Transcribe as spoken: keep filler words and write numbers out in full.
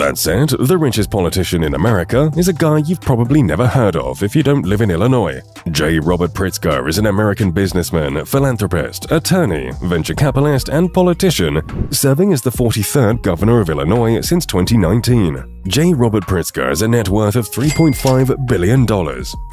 That said, the richest politician in America is a guy you've probably never heard of if you don't live in Illinois. J. Robert Pritzker is an American businessman, philanthropist, attorney, venture capitalist, and politician, serving as the forty-third governor of Illinois since twenty nineteen. J. Robert Pritzker has a net worth of three point five billion dollars.